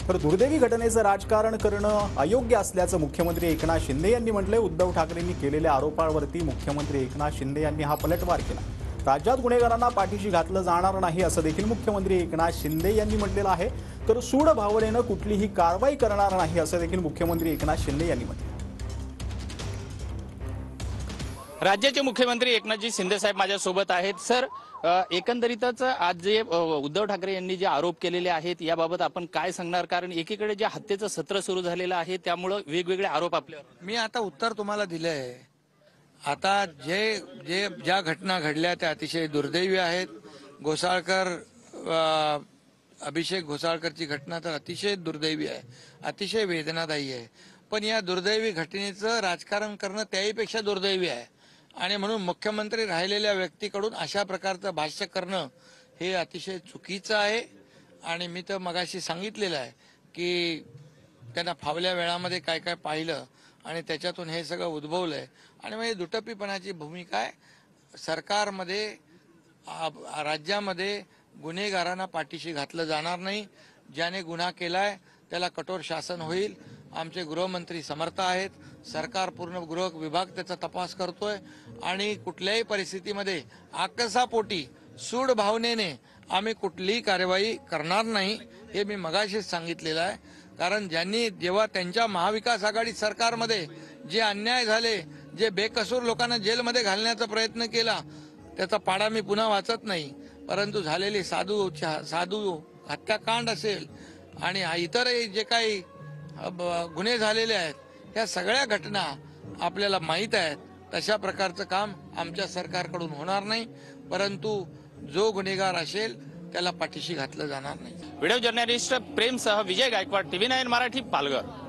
तर दुर्दैवी घटनेचं राजकारण करणं अयोग्य असल्याचं मुख्यमंत्री एकनाथ शिंदे यांनी म्हटलंय। उद्धव ठाकरेंनी केलेल्या आरोपांवरती मुख्यमंत्री एकनाथ शिंदे यांनी हा पलटवार केला। राज्यात गुन्हेगारांना पाठीशी घातलं जाणार नाही असं देखील मुख्यमंत्री एकनाथ शिंदे यांनी म्हटलेलं आहे। तर सूड भावनेनं कुठलीही कारवाई करणार नाही असं देखील मुख्यमंत्री एकनाथ शिंदे यांनी म्हटलं। राज्याचे मुख्यमंत्री एकनाथजी शिंदे साहेब माझ्यासोबत आहेत। सर, एकंदरीतच आज जे उद्धव ठाकरे यांनी जे आरोप केलेले आहेत याबाबत आपण काय सांगणार? कारण एकीकडे जे हत्येचं सत्र सुरू झालेलं आहे त्यामुळे वेगवेगळे आरोप आपल्यावर। मी आता उत्तर तुम्हाला दिलं आहे। आता ज्या घटना घडल्या त्या अतिशय दुर्दैवी आहेत। अभिषेक घोसाळकरची घटना तर अतिशय दुर्दैवी आहे, अतिशय वेदनादायी आहे। पण या दुर्दैवी घटनेचं राजकारण करणं त्याहीपेक्षा दुर्दैवी आहे आणि म्हणून मुख्यमंत्री राहिलेल्या व्यक्तीकडून अशा प्रकारचं भाष्य करणं हे अतिशय चुकीचं आहे। आणि मी तर मगाशी सांगितलेलं आहे की त्यांना फावल्या वेळामध्ये काय काय पाहिलं आणि त्याच्यातून हे सगळं उद्भवलंय। आणि म्हणजे दुटप्पीपणाची भूमिका आहे सरकारमध्ये। राज्यामध्ये गुन्हेगारांना पाठीशी घातलं जाणार नाही। ज्याने गुन्हा केलाय त्याला कठोर शासन होईल। आमचे गृहमंत्री समर्थ आहेत। सरकार पूर्ण गृह विभाग त्याचा तपास करतोय आणि कुठल्याही परिस्थितीमध्ये आकसापोटी सूड भावनेने आम्ही कुठलीही कार्यवाही करणार नाही हे मी मगाशीच सांगितलेलं आहे। कारण जेव्हा त्यांच्या महाविकास आघाडी सरकारमध्ये जे अन्याय झाले, जे बेकसूर लोकांना जेलमध्ये घालण्याचा प्रयत्न केला त्याचा पाडा मी पुन्हा वाचत नाही, परंतु झालेले साधू हत्याकांड असेल आणि इतरही जे काही गुन्हे झालेले आहेत ह्या सगळ्या घटना आपल्याला माहीत आहेत। तशा प्रकारचं काम आमच्या सरकारकडून होणार नाही, परंतु जो गुन्हेगार असेल त्याला पाठीशी घातलं जाणार नाही। व्हिडिओ जर्नलिस्ट प्रेमसह विजय गायकवाड, TV9 मराठी, पालघर।